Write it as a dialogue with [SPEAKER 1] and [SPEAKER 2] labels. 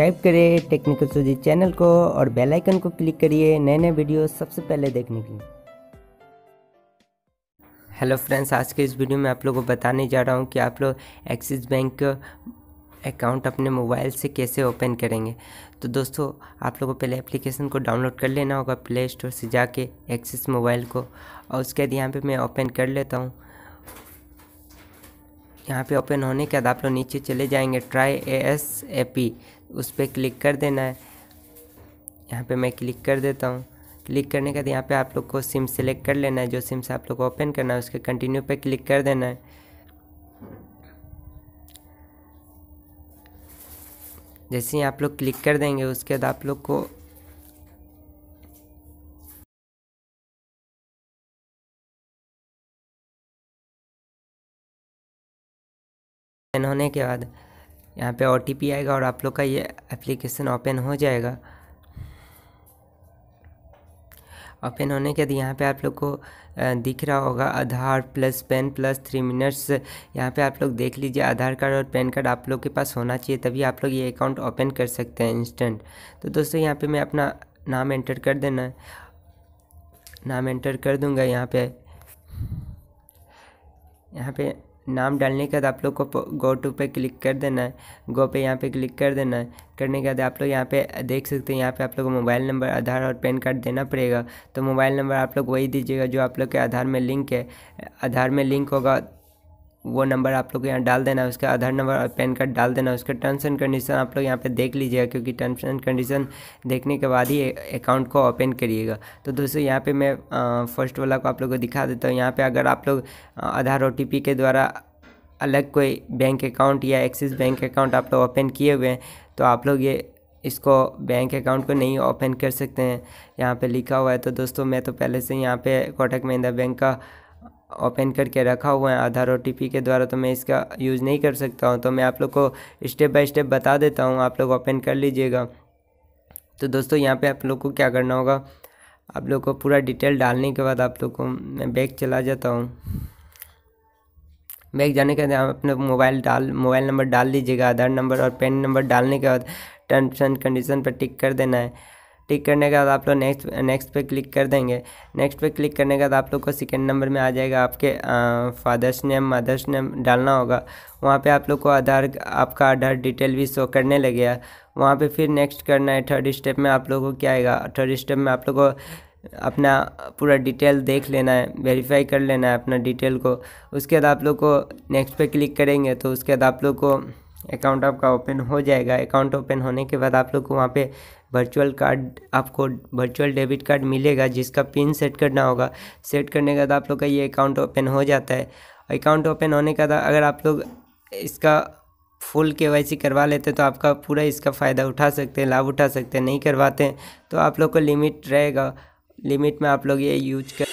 [SPEAKER 1] Subscribe करें technical Sujit channel को और बेल आइकन को क्लिक करिए नए नए वीडियो सबसे पहले देखने के लिए। हेलो फ्रेंड्स, आज के इस वीडियो में आप लोगों को बताने जा रहा हूं कि आप लोग एक्सिस बैंक अकाउंट अपने मोबाइल से कैसे ओपन करेंगे। तो दोस्तों, आप लोगों को पहले एप्लीकेशन को डाउनलोड कर लेना होगा प्ले स्टोर से जाके एक्सिस मोबाइल को, और उसके बाद यहाँ पे मैं ओपन कर लेता हूँ। यहाँ पे ओपन होने के बाद आप लोग नीचे चले जाएंगे, ट्राई ASAP उस पर क्लिक कर देना है। यहाँ पे मैं क्लिक कर देता हूँ। क्लिक करने के बाद यहाँ पे आप लोग को सिम सेलेक्ट कर लेना है, जो सिम से आप लोग को ओपन करना है उसके कंटिन्यू पे क्लिक कर देना है। जैसे ही आप लोग क्लिक कर देंगे उसके बाद आप लोग को ओपन होने के बाद यहाँ पे OTP आएगा और आप लोग का ये एप्लीकेशन ओपन हो जाएगा। ओपन होने के बाद यहाँ पे आप लोग को दिख रहा होगा Aadhaar plus PAN plus 3 minutes. यहाँ पे आप लोग देख लीजिए, आधार कार्ड और पैन कार्ड आप लोग के पास होना चाहिए, तभी आप लोग ये अकाउंट ओपन कर सकते हैं इंस्टेंट। तो दोस्तों, यहाँ पे मैं अपना नाम एंटर कर देना है, नाम एंटर कर दूँगा। यहाँ पे नाम डालने के बाद आप लोग को गो टू पे क्लिक कर देना है, गो पे यहाँ पे क्लिक कर देना है। करने के बाद आप लोग यहाँ पे देख सकते हैं, यहाँ पे आप लोग को मोबाइल नंबर, आधार और पैन कार्ड देना पड़ेगा। तो मोबाइल नंबर आप लोग वही दीजिएगा जो आप लोग के आधार में लिंक है। आधार में लिंक होगा वो नंबर आप लोग यहाँ डाल देना है, उसका आधार नंबर और पैन कार्ड डाल देना। उसका टर्म्स एंड कंडीशन आप लोग यहाँ पे देख लीजिएगा, क्योंकि टर्म्स एंड कंडीशन देखने के बाद ही अकाउंट को ओपन करिएगा। तो दोस्तों, यहाँ पे मैं फर्स्ट वाला को आप लोग को दिखा देता हूँ। यहाँ पे अगर आप लोग आधार OTP के द्वारा अलग कोई बैंक अकाउंट या एक्सिस बैंक अकाउंट आप लोग ओपन किए हुए हैं, तो आप लोग इसको बैंक अकाउंट को नहीं ओपन कर सकते हैं, यहाँ पे लिखा हुआ है। तो दोस्तों, मैं तो पहले से यहाँ पे कोटक महिंद्रा बैंक का ओपन करके रखा हुआ है आधार OTP के द्वारा, तो मैं इसका यूज़ नहीं कर सकता हूँ। तो मैं आप लोग को स्टेप बाय स्टेप बता देता हूँ, आप लोग ओपन कर लीजिएगा। तो दोस्तों, यहाँ पे आप लोग को क्या करना होगा, आप लोग को पूरा डिटेल डालने के बाद आप लोग को, मैं बैक चला जाता हूँ। बैक जाने के बाद आप अपने मोबाइल नंबर डाल लीजिएगा, आधार नंबर और पैन नंबर डालने के बाद टर्म्स एंड कंडीशन पर टिक कर देना है। टिक करने के बाद आप लोग नेक्स्ट पे क्लिक कर देंगे। नेक्स्ट पे क्लिक करने के बाद आप लोग को सेकेंड नंबर में आ जाएगा आपके फादर्स नेम मदर्स नेम डालना होगा। वहाँ पे आप लोग को आपका आधार डिटेल भी शो करने लगेगा। वहाँ पे फिर नेक्स्ट करना है। थर्ड स्टेप में आप लोगों को क्या आएगा, थर्ड स्टेप में आप लोग को अपना पूरा डिटेल देख लेना है, वेरीफाई कर लेना है अपना डिटेल को। उसके बाद आप लोग को नेक्स्ट पे क्लिक करेंगे तो उसके बाद आप लोग को अकाउंट आपका ओपन हो जाएगा। अकाउंट ओपन होने के बाद आप लोग को वहाँ पे आपको वर्चुअल डेबिट कार्ड मिलेगा, जिसका पिन सेट करना होगा। सेट करने के बाद आप लोग का ये अकाउंट ओपन हो जाता है। अकाउंट ओपन होने के बाद अगर आप लोग इसका फुल KYC करवा लेते हैं तो आपका पूरा इसका फ़ायदा उठा सकते हैं, लाभ उठा सकते हैं। नहीं करवाते हैं तो आप लोग को लिमिट रहेगा, लिमिट में आप लोग ये यूज कर